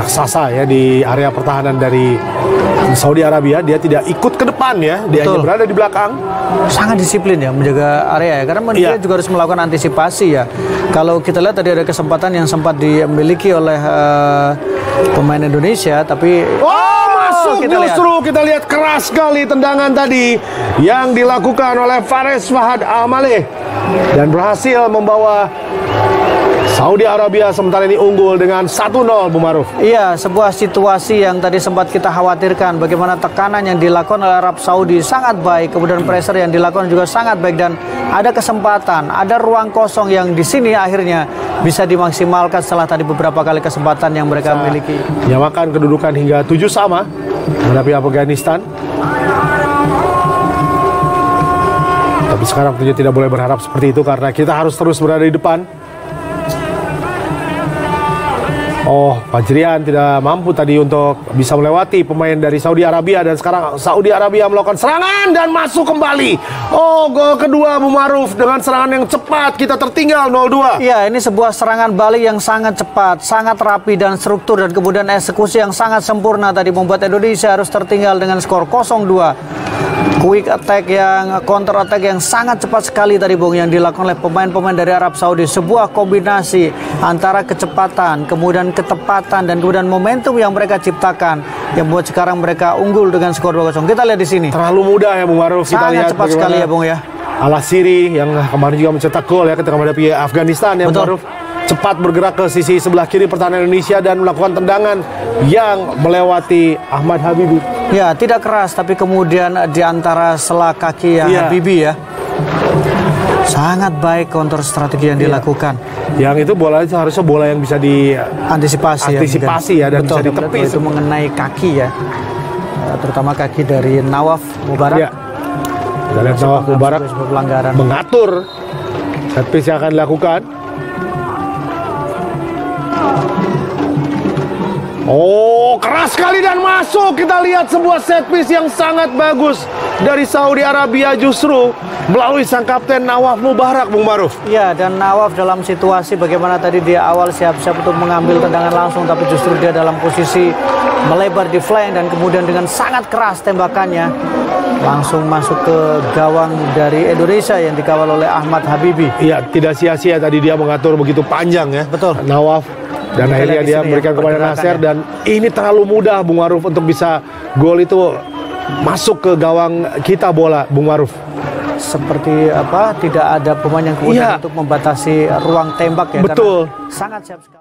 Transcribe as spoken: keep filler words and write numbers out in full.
raksasa ya di area pertahanan dari Saudi Arabia. Dia tidak ikut ke depan ya, dia Betul. hanya berada di belakang. Sangat disiplin ya menjaga area ya, karena dia Iya. juga harus melakukan antisipasi ya. Kalau kita lihat tadi ada kesempatan yang sempat dimiliki oleh uh, pemain Indonesia, tapi Oh, masuk kita lihat. justru kita lihat keras sekali tendangan tadi yang dilakukan oleh Fares Fahad Al-Maleh dan berhasil membawa Saudi Arabia sementara ini unggul dengan satu nol, Bu Maruf. Iya, sebuah situasi yang tadi sempat kita khawatirkan, bagaimana tekanan yang dilakukan oleh Arab Saudi sangat baik, kemudian pressure yang dilakukan juga sangat baik, dan ada kesempatan, ada ruang kosong yang di sini akhirnya bisa dimaksimalkan setelah tadi beberapa kali kesempatan yang mereka Bisa miliki. Menyamakan kedudukan hingga tujuh sama menghadapi Afghanistan. Tapi sekarang tentunya tidak boleh berharap seperti itu karena kita harus terus berada di depan. Oh, Fajrian tidak mampu tadi untuk bisa melewati pemain dari Saudi Arabia, dan sekarang Saudi Arabia melakukan serangan dan masuk kembali. Oh, gol kedua Bu Maruf dengan serangan yang cepat, kita tertinggal nol dua. Iya, ini sebuah serangan balik yang sangat cepat, sangat rapi dan struktur, dan kemudian eksekusi yang sangat sempurna tadi membuat Indonesia harus tertinggal dengan skor nol dua. Quick attack yang counter attack yang sangat cepat sekali tadi Bung yang dilakukan oleh pemain-pemain dari Arab Saudi. Sebuah kombinasi antara kecepatan, kemudian ketepatan, dan kemudian momentum yang mereka ciptakan yang membuat sekarang mereka unggul dengan skor dua nol. Kita lihat di sini. Terlalu mudah ya Bu Maruf. Kita Sangat lihat cepat sekali ya Bung ya. Al-Asiri yang kemarin juga mencetak gol ya ketika menghadapi Afghanistan ya Bu Betul. Maruf. Cepat bergerak ke sisi sebelah kiri pertahanan Indonesia dan melakukan tendangan yang melewati Ahmad Habibi. Ya, tidak keras, tapi kemudian di antara sela kaki yang Iya. Habibi ya. Sangat baik counter strategi yang Iya. dilakukan. Yang itu bola itu harusnya bola yang bisa di Antisipasi, Antisipasi ya, dan betul, bisa ditepis. betul, itu mengenai kaki ya. Eh, terutama kaki dari Nawaf Mubarak. Ya. Kita lihat Nawaf Mubarak Sebuah pelanggaran. mengatur set piece yang akan dilakukan. Oh, keras sekali dan masuk. Kita lihat sebuah set piece yang sangat bagus dari Saudi Arabia justru melalui sang kapten Nawaf Mubarak, Bung Maruf. Iya, dan Nawaf dalam situasi bagaimana tadi dia awal siap-siap untuk mengambil tendangan langsung, tapi justru dia dalam posisi melebar di flank, dan kemudian dengan sangat keras tembakannya langsung masuk ke gawang dari Indonesia yang dikawal oleh Ahmad Habibi. Iya, tidak sia-sia tadi dia mengatur begitu panjang ya. Betul. Nawaf. Dan Kita akhirnya lihat di dia sini memberikan ya, kepada Nasir, dan ini terlalu mudah Bung Maruf untuk bisa gol itu masuk ke gawang kita bola, Bung Maruf. Seperti apa, tidak ada pemain yang kemudian Iya. untuk membatasi ruang tembak ya. Betul. Karena sangat siap sekali.